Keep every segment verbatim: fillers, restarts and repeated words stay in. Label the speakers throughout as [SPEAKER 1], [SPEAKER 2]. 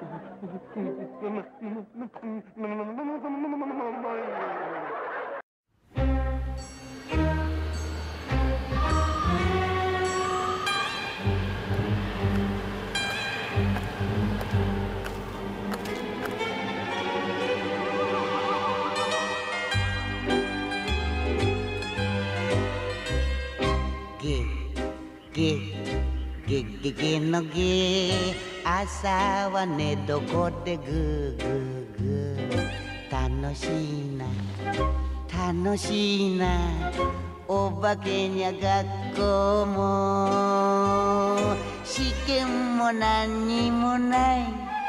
[SPEAKER 1] ゲゲゲゲのゲ朝は寝床でグーグーグー楽しいな楽しいなお化けにゃ学校も試験も何にもない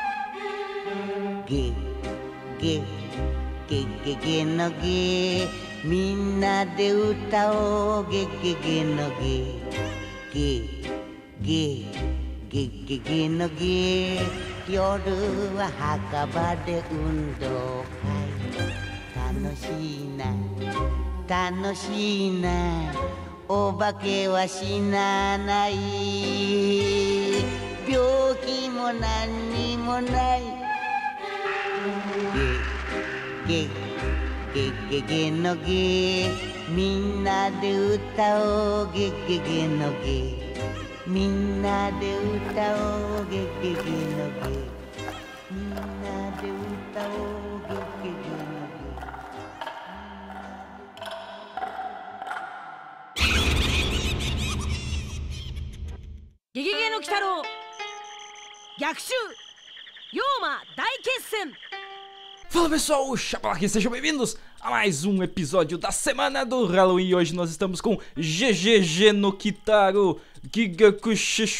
[SPEAKER 1] ゲゲゲゲゲのゲみんなで歌おうゲゲゲのゲゲゲゲゲゲのゲ夜は墓場で運動会楽しいな楽しいなお化けは死なない病気も何にもないゲゲゲゲゲのゲみんなで歌おうゲゲゲのゲみんなで歌おうゲゲゲのゲみんなで歌おうゲゲゲの
[SPEAKER 2] ゲゲゲの鬼太郎逆襲妖魔大決戦.
[SPEAKER 3] Fala pessoal, Chapala aqui, sejam bem-vindos a mais um episódio da semana do Halloween. E hoje nós estamos com G G G no Kitaro Gigaku,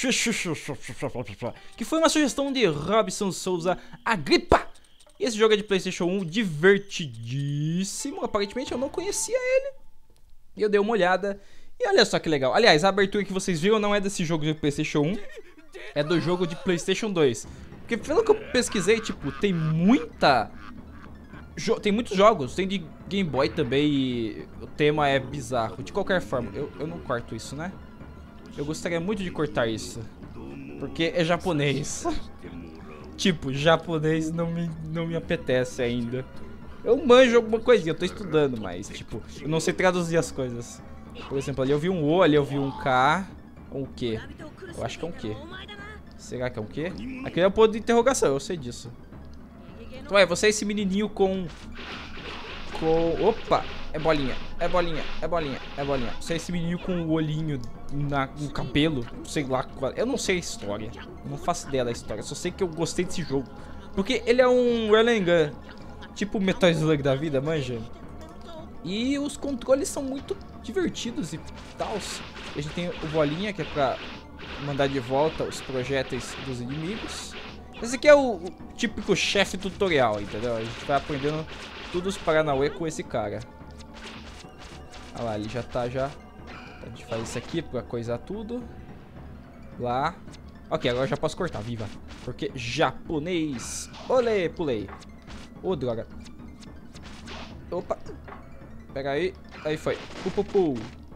[SPEAKER 3] que foi uma sugestão de Robson Souza Agripa. E esse jogo é de PlayStation um, divertidíssimo. Aparentemente eu não conhecia ele e eu dei uma olhada e olha só que legal. Aliás, a abertura que vocês viram não é desse jogo de PlayStation um, é do jogo de PlayStation dois. Porque pelo que eu pesquisei, tipo, tem muita... Jo tem muitos jogos, tem de Game Boy também e o tema é bizarro. De qualquer forma, eu, eu não corto isso, né? Eu gostaria muito de cortar isso, porque é japonês. Tipo, japonês não me, não me apetece ainda. Eu manjo alguma coisinha, eu tô estudando, mas tipo, eu não sei traduzir as coisas. Por exemplo, ali eu vi um O, ali eu vi um K, um Q. Eu acho que é um Q. Será que é um Q? Aqui é o ponto de interrogação, eu sei disso. Então é, você é esse menininho com... Com... Opa! É bolinha, é bolinha, é bolinha, é bolinha. Você é esse menininho com o olhinho na, no cabelo, sei lá. Eu não sei a história, eu não faço ideia da história. Só sei que eu gostei desse jogo, porque ele é um run and gun, tipo Metal Slug da vida, manja. E os controles são muito divertidos e tal. A gente tem o bolinha, que é pra mandar de volta os projéteis dos inimigos. Esse aqui é o, o típico chefe tutorial, entendeu? A gente vai aprendendo todos os paranauê com esse cara. Olha lá, ele já tá já. A gente faz isso aqui pra coisar tudo. Lá. Ok, agora eu já posso cortar, viva. Porque japonês. Olê, pulei. Ô, oh, droga. Opa. Pega aí. Aí foi. Pupupu.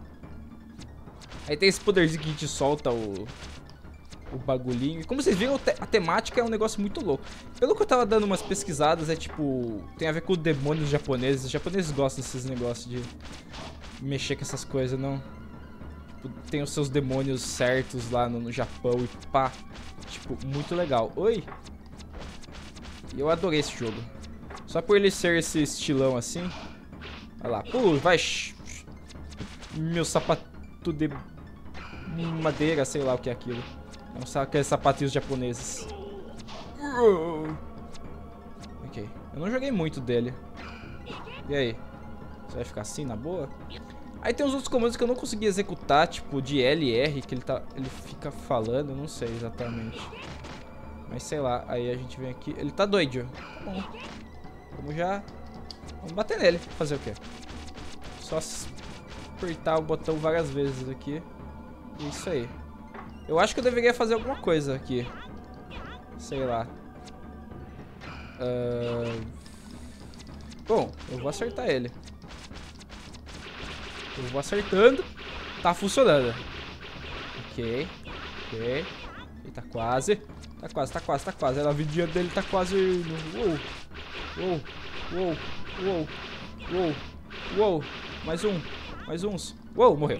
[SPEAKER 3] Aí tem esse poderzinho que a gente solta o... O bagulhinho. E como vocês viram, a temática é um negócio muito louco. Pelo que eu tava dando umas pesquisadas, é tipo... Tem a ver com demônios japoneses. Os japoneses gostam desses negócios de mexer com essas coisas, não? Tipo, tem os seus demônios certos lá no, no Japão e pá. Tipo, muito legal. Oi! E eu adorei esse jogo. Só por ele ser esse estilão assim. Olha lá. Pô, vai... Meu sapato de madeira, sei lá o que é aquilo. São aqueles sapatinhos japoneses. Ok. Eu não joguei muito dele. E aí? Você vai ficar assim, na boa? Aí tem os outros comandos que eu não consegui executar, tipo de L e R, que ele, tá, ele fica falando, eu não sei exatamente. Mas sei lá, aí a gente vem aqui. Ele tá doido. Tá bom. Vamos já... Vamos bater nele. Fazer o quê? Só apertar o botão várias vezes aqui. Isso aí. Eu acho que eu deveria fazer alguma coisa aqui. Sei lá. Uh... Bom, eu vou acertar ele. Eu vou acertando. Tá funcionando. Ok. Ok. Ele tá quase. Tá quase, tá quase, tá quase. A vidinha dele tá quase indo. Uou. Uou. Uou. Uou. Uou. Uou. Mais um. Mais uns. Uou, morreu.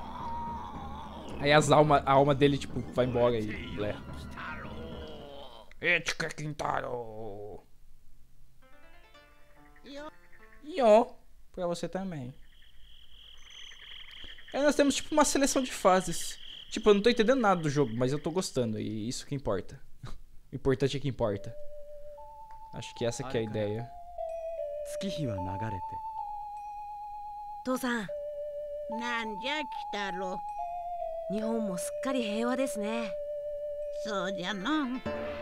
[SPEAKER 3] Aí as alma, a alma dele, tipo, vai embora e blé. Etica Quintaro. Yo. Pra você também. Aí nós temos, tipo, uma seleção de fases. Tipo, eu não tô entendendo nada do jogo, mas eu tô gostando. E isso que importa. O importante é que importa. Acho que essa que é a ideia.
[SPEAKER 2] 父さん、
[SPEAKER 4] なんじゃ鬼太郎。
[SPEAKER 2] 日本もすっかり平和ですね。
[SPEAKER 4] そうじゃの。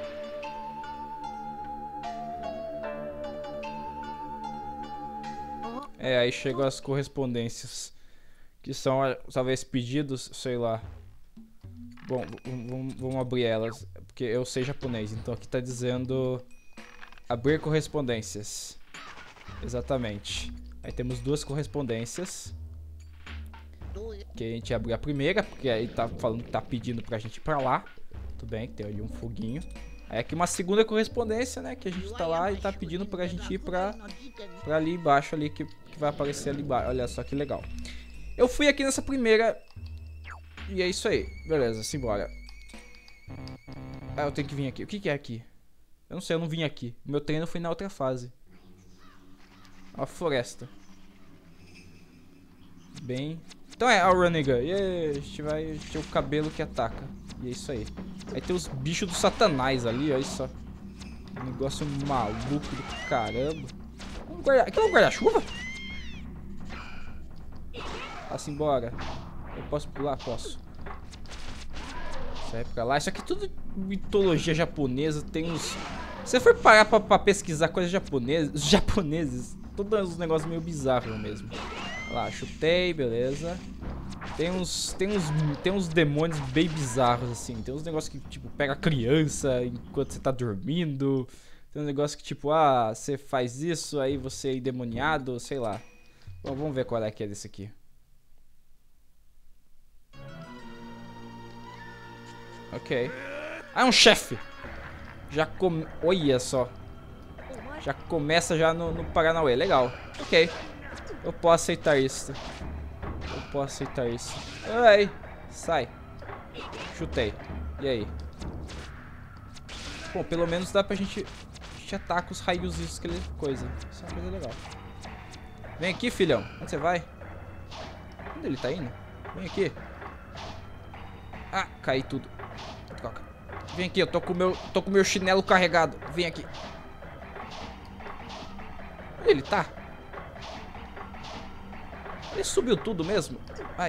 [SPEAKER 3] É, aí chegam as correspondências. Que são, talvez, pedidos, sei lá. Bom, vamos abrir elas. Porque eu sei japonês, então aqui tá dizendo... Abrir correspondências. Exatamente. Aí temos duas correspondências. Que a gente abriu a primeira, porque aí tá falando que tá pedindo pra gente ir pra lá. Tudo bem, tem ali um foguinho. Aí aqui uma segunda correspondência, né? Que a gente tá lá e tá pedindo pra gente ir pra, pra ali embaixo, ali, que, que vai aparecer ali embaixo. Olha só que legal. Eu fui aqui nessa primeira. E é isso aí. Beleza, simbora. Ah, eu tenho que vir aqui. O que que é aqui? Eu não sei, eu não vim aqui. O meu treino foi na outra fase. A floresta. Bem... Então é, a Runnigan. E aí, a gente vai... A gente tem o cabelo que ataca. E é isso aí. Aí tem os bichos do satanás ali, olha só. Um negócio maluco do caramba. Um guarda... Aqui é um guarda-chuva? Assim, bora. Eu posso pular? Posso. Sai pra lá. Isso aqui é tudo mitologia japonesa. Tem uns... Se você for parar pra, pra pesquisar coisas japonesas... Os japoneses... Todos os negócios meio bizarros mesmo. Olha lá, chutei, beleza. Tem uns, tem uns, tem uns demônios bem bizarros, assim. Tem uns negócios que, tipo, pega a criança enquanto você tá dormindo. Tem um negócio que, tipo, ah, você faz isso, aí você é endemoniado, sei lá. Bom, vamos ver qual é que é desse aqui. Ok. Ah, é um chefe! Já come... Olha só. Já começa já no, no Paranauê. Legal. Ok. Eu posso aceitar isso. Eu posso aceitar isso. Ai. Sai. Chutei. E aí? Bom, pelo menos dá pra gente... A gente ataca os raios que ele... Coisa. Isso é uma coisa legal. Vem aqui, filhão. Onde você vai? Onde ele tá indo? Vem aqui. Ah, caí tudo. Troca. Vem aqui, eu tô com o meu, tô com meu chinelo carregado. Vem aqui. Onde ele tá? Ele subiu tudo mesmo? Ai.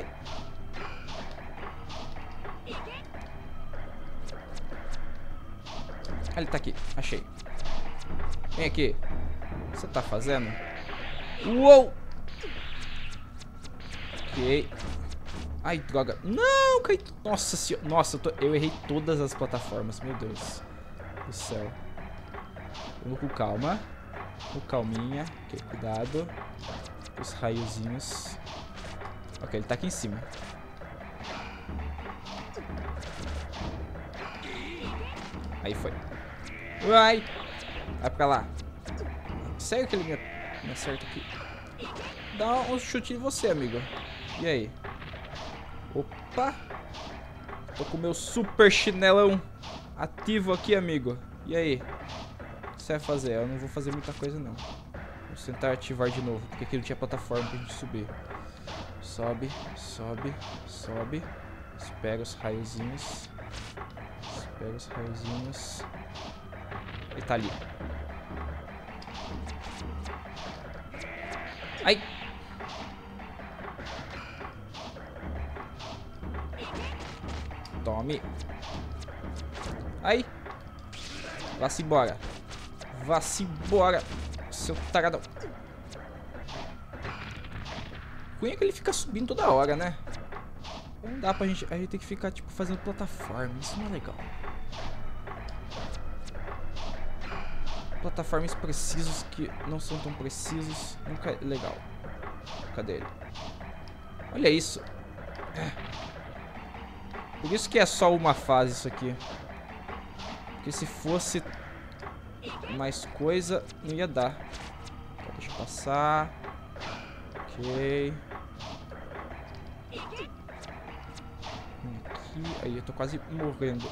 [SPEAKER 3] Ah, ele tá aqui. Achei. Vem aqui. O que você tá fazendo? Uou! Ok. Ai, droga. Não, cai. Nossa senhora. Nossa, eu, tô... eu errei todas as plataformas. Meu Deus do céu. Vamos com calma. Com calminha. Ok, cuidado. Os raiozinhos. Ok, ele tá aqui em cima. Aí foi. Vai. Vai pra lá. Sério que ele me, me acerta aqui? Dá um chute em você, amigo. E aí? Opa. Tô com o meu super chinelão ativo aqui, amigo. E aí? O que você vai fazer? Eu não vou fazer muita coisa, não. Vou tentar ativar de novo, porque aqui não tinha plataforma pra gente subir. Sobe, sobe, sobe. Espera os raiozinhos. Espera os raiozinhos. Ele tá ali. Ai! Tome. Ai! Vá-se embora. Vá-se embora. Seu taradão. O ruim é que ele fica subindo toda hora, né? Não dá pra gente... A gente tem que ficar, tipo, fazendo plataforma. Isso não é legal. Plataformas precisos que não são tão precisos. Nunca é legal. Cadê ele? Olha isso. É. Por isso que é só uma fase isso aqui. Porque Porque se fosse mais coisa, não ia dar. Tá, deixa eu passar. Ok. Aqui. Aí, eu tô quase morrendo.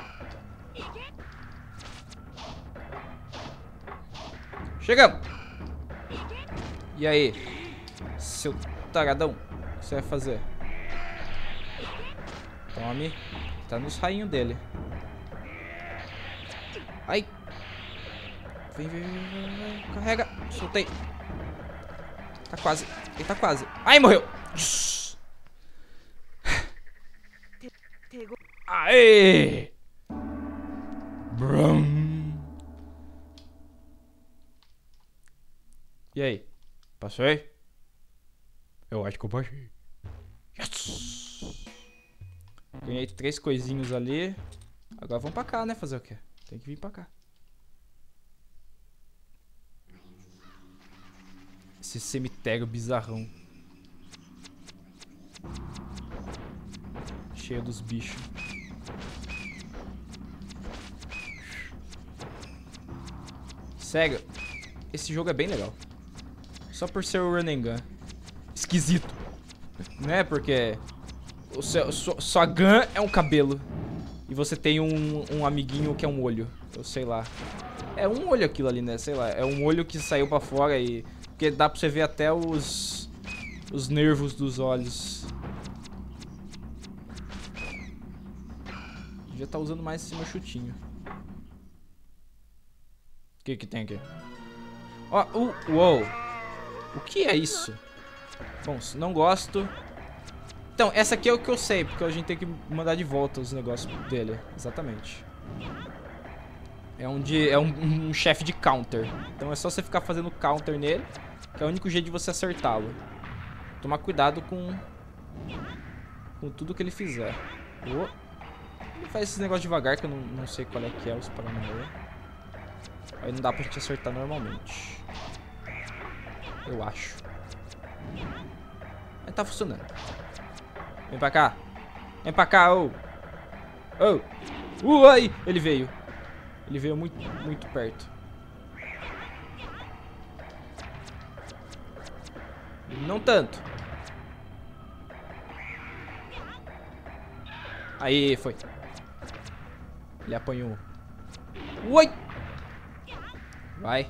[SPEAKER 3] Chegamos! E aí? Seu taradão, o que você vai fazer? Tome. Tá nos rainhos dele. Ai. Vem, vem, vem, vem, vem. Carrega. Soltei. Tá quase. Ele tá quase. Ai, morreu. Aê! Brum. E aí? Passei? Eu acho que eu passei. Yes! Ganhei três coisinhos ali. Agora vamos pra cá, né? Fazer o quê? Tem que vir pra cá. Esse cemitério bizarrão. Cheio dos bichos. Sério, esse jogo é bem legal. Só por ser o run and gun. Esquisito. Né? Porque o seu, sua, sua gun é um cabelo. E você tem um, um amiguinho que é um olho. Eu sei lá. É um olho aquilo ali, né? Sei lá. É um olho que saiu pra fora e... Porque dá pra você ver até os... Os nervos dos olhos. Já tá usando mais esse meu chutinho. O que que tem aqui? Ó, oh, uh, uou. O que é isso? Bom, se não gosto... Então, essa aqui é o que eu sei, porque a gente tem que mandar de volta os negócios dele. Exatamente. É um, de, é um, um chefe de counter. Então é só você ficar fazendo counter nele, que é o único jeito de você acertá-lo. Tomar cuidado com... Com tudo que ele fizer. Oh. Ele faz esse negócio devagar, que eu não, não sei qual é que é os paranoia. Aí não dá pra gente acertar normalmente. Eu acho. Mas tá funcionando. Vem pra cá. Vem pra cá, ô. Ô. Uh, aí. Ele veio. Ele veio muito, muito perto. Não tanto. Aí, foi. Ele apanhou. Ui. Vai.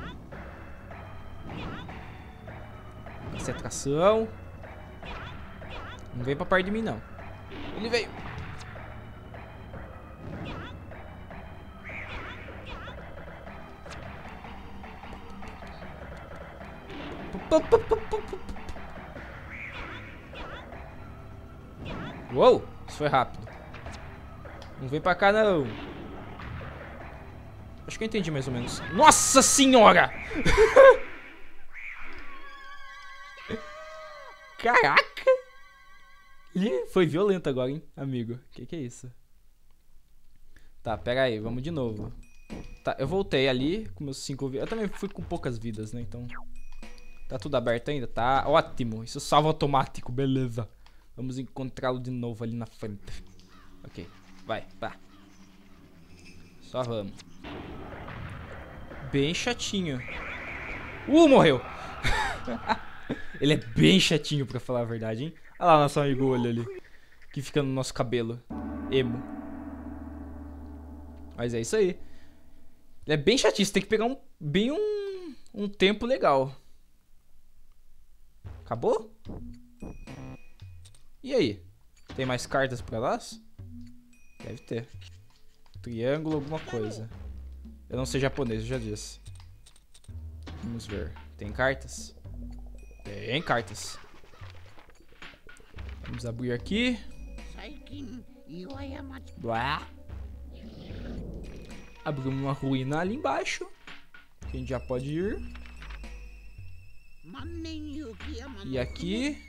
[SPEAKER 3] Concentração. Não vem pra perto de mim, não. Ele veio. Uou, isso foi rápido. Não vem pra cá, não. Acho que eu entendi mais ou menos. Nossa senhora! Caraca! Ih, foi violento agora, hein, amigo. Que que é isso? Tá, pera aí, vamos de novo. Tá, eu voltei ali com meus cinco vidas. Eu também fui com poucas vidas, né, então... Tá tudo aberto ainda? Tá ótimo. Isso salva automático, beleza. Vamos encontrá-lo de novo ali na frente. Ok, vai, vá. Só vamos. Bem chatinho. Uh, morreu. Ele é bem chatinho, pra falar a verdade, hein. Olha lá nosso amigo olho ali, que fica no nosso cabelo. Emo. Mas é isso aí. Ele é bem chatinho, você tem que pegar um, bem um, um tempo legal. Acabou? E aí? Tem mais cartas pra nós? Deve ter. Triângulo, alguma coisa. Eu não sei japonês, eu já disse. Vamos ver. Tem cartas? Tem cartas. Vamos abrir aqui. Blá. Abrimos uma ruína ali embaixo. Que a gente já pode ir. E aqui.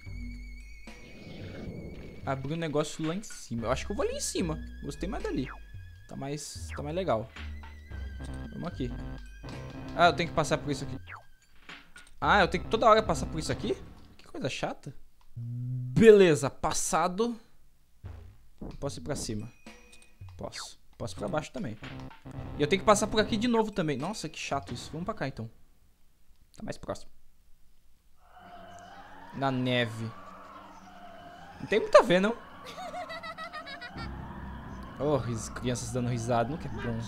[SPEAKER 3] Abri um negócio lá em cima. Eu acho que eu vou ali em cima. Gostei mais dali. Tá mais, tá mais legal. Vamos aqui. Ah, eu tenho que passar por isso aqui. Ah, eu tenho que toda hora passar por isso aqui? Que coisa chata. Beleza, passado. Posso ir pra cima? Posso. Posso ir pra baixo também. E eu tenho que passar por aqui de novo também. Nossa, que chato isso. Vamos pra cá, então. Tá mais próximo. Na neve. Não tem muito a ver, não. Oh, ris- crianças dando risada. Nunca é bom.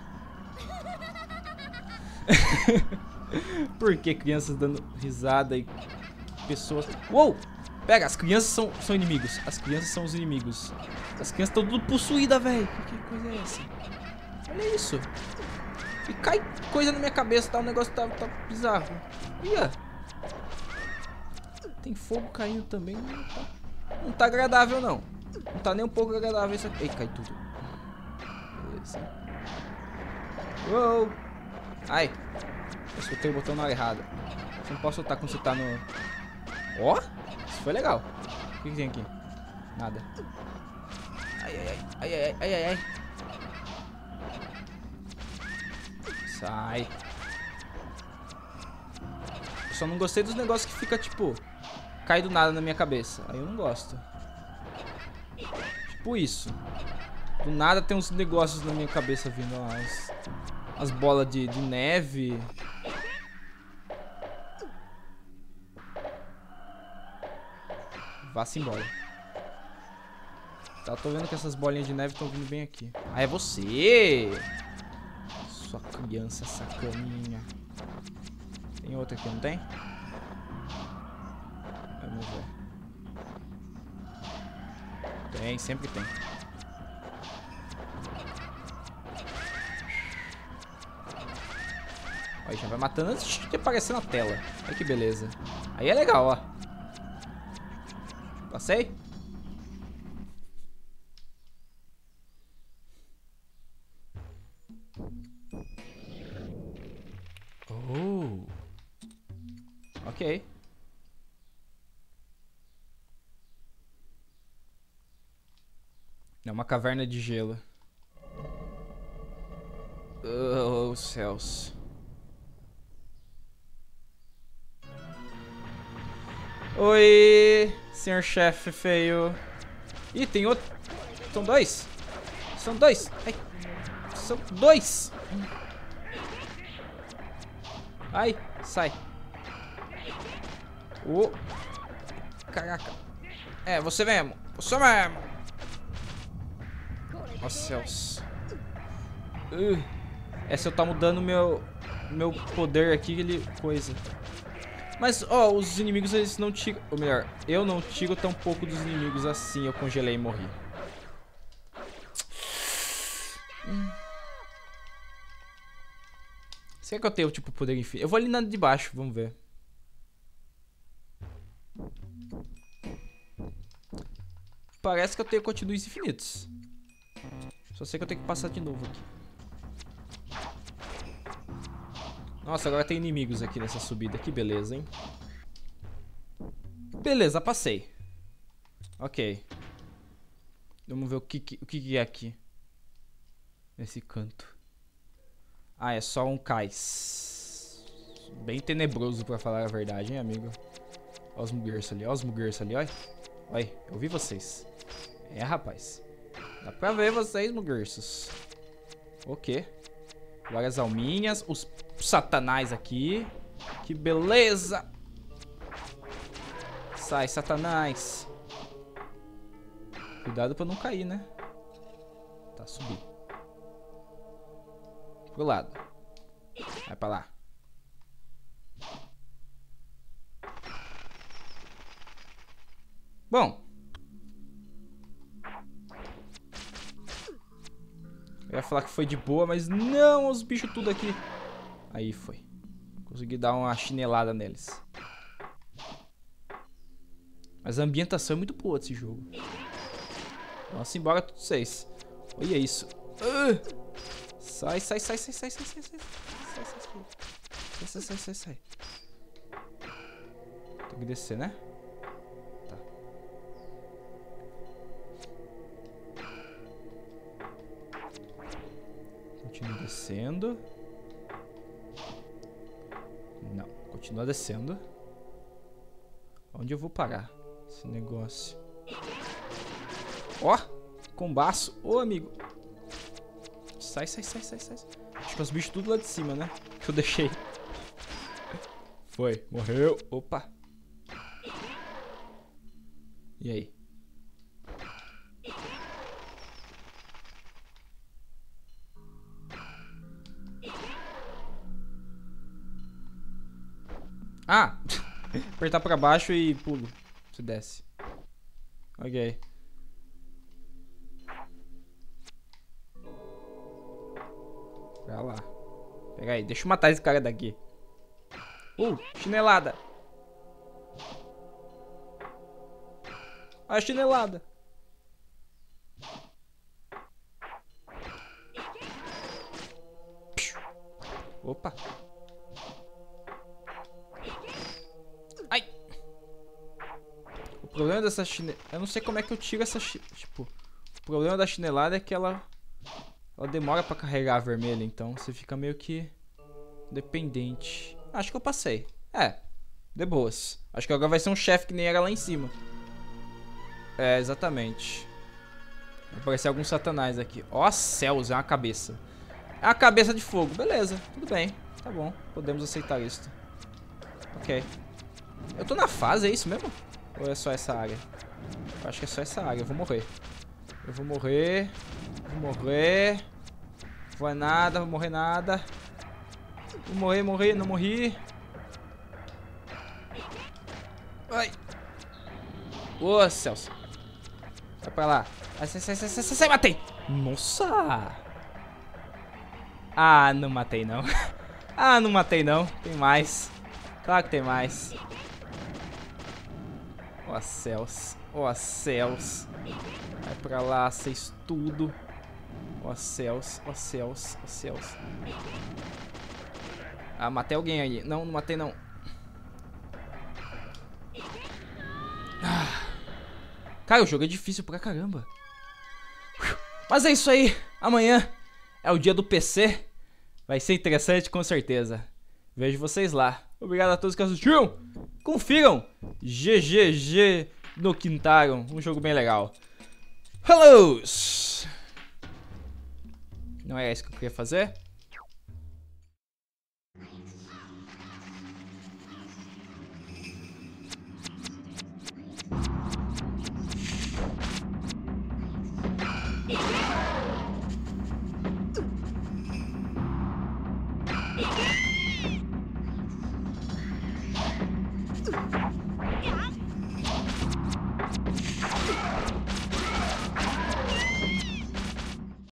[SPEAKER 3] Por que crianças dando risada e pessoas... Uou! Pega, as crianças são, são inimigos. As crianças são os inimigos. As crianças estão tudo possuídas, velho. Que, que coisa é essa? Olha isso. E cai coisa na minha cabeça, tá? O negócio tá, tá bizarro. Ia. Tem fogo caindo também. Não tá, não tá agradável, não. Não tá nem um pouco agradável isso aqui. Ei, cai tudo. Beleza. Uou. Ai. Eu soltei o botão na hora errada. Você não pode soltar quando você tá no... Ó. Isso foi legal. O que, que tem aqui? Nada. Ai, ai, ai. Ai, ai, ai, ai, ai. Sai. Eu só não gostei dos negócios que fica, tipo... Cai do nada na minha cabeça. Aí eu não gosto. Tipo isso. Do nada tem uns negócios na minha cabeça vindo. Ó, as, as bolas de, de neve. Vá-se embora. Tá, tô vendo que essas bolinhas de neve estão vindo bem aqui. Ah, é você! Sua criança sacaninha. Tem outra aqui, não tem? Vamos ver. Tem, sempre tem. Aí já vai matando antes de aparecer na tela. Olha que beleza. Aí é legal, ó. Passei? Oh. Ok. É uma caverna de gelo. Oh, céus. Oi, senhor chefe feio. Ih, tem outro. São dois. São dois. Ai. São dois. Ai, sai. Oh. Caraca. É, você mesmo. Você mesmo. Nossa, céus. Uh. Essa eu tá mudando meu meu poder aqui, ele coisa. Mas, ó, os inimigos, eles não tiram... Ou melhor, eu não tiro tão pouco dos inimigos assim. Eu congelei e morri. Hum. Será que eu tenho, tipo, poder infinito? Eu vou ali na de baixo, vamos ver. Parece que eu tenho continuos infinitos. Só sei que eu tenho que passar de novo aqui. Nossa, agora tem inimigos aqui nessa subida. Que beleza, hein? Beleza, passei. Ok. Vamos ver o que, que, o que, que é aqui. Nesse canto. Ah, é só um cais. Bem tenebroso, pra falar a verdade, hein, amigo? Olha os muguerços ali, olha os muguerços ali, olha. Olha, eu vi vocês. É, rapaz. Dá pra ver vocês, muguerços. O quê? Várias alminhas. Os satanás aqui. Que beleza. Sai, satanás. Cuidado pra não cair, né? Tá, subir. Pro lado. Vai pra lá. Bom. Eu ia falar que foi de boa, mas não, os bichos tudo aqui. Aí foi. Consegui dar uma chinelada neles. Mas a ambientação é muito boa desse jogo. Nossa, embora todos vocês. Olha isso. Uh! Sai, sai, sai, sai, sai, sai, sai, sai. Sai, sai, sai. Sai, sai, sai, sai. Tem que descer, né? Tá. Continua descendo. Não, continua descendo. Onde eu vou parar? Esse negócio. Ó, combaço. Ô, amigo. Sai, sai, sai, sai, sai. Acho que é os bichos tudo lá de cima, né? Que eu deixei. Foi, morreu. Opa. E aí? Ah! Apertar pra baixo e pulo. Você desce. Ok. Pra lá. Pega aí. Deixa eu matar esse cara daqui. Uh, chinelada. A chinelada. Opa. Ai. O problema dessa chinelada... Eu não sei como é que eu tiro essa... Chi... Tipo... O problema da chinelada é que ela... Ela demora pra carregar a vermelha. Então você fica meio que... dependente. Acho que eu passei. É. De boas. Acho que agora vai ser um chefe que nem era lá em cima. É, exatamente. Vai aparecer alguns satanás aqui. Ó céus, é uma cabeça. É uma cabeça de fogo. Beleza, tudo bem. Tá bom, podemos aceitar isso. Ok. Eu tô na fase, é isso mesmo? Ou é só essa área? Eu acho que é só essa área, eu vou morrer. Eu vou morrer. Vou morrer. Vou é nada, vou morrer nada. Vou morrer, morrer, não morri. Ai. Ô, Celso. Vai pra lá. Sai, sai, sai, sai, sai, sai, matei. Nossa. Ah, não matei não. Ah, não matei não. Tem mais. Claro que tem mais. Ó, céus. Ó, céus. Vai pra lá, vocês tudo. Ó, céus. Ó, céus. Ó, céus. Ah, matei alguém aí. Não, não matei não. Ah. Cara, o jogo é difícil pra caramba. Mas é isso aí. Amanhã é o dia do P C. Vai ser interessante com certeza. Vejo vocês lá. Obrigado a todos que assistiram. Confiram. G G G no Quintaro. Um jogo bem legal. Hello! Não é isso que eu queria fazer?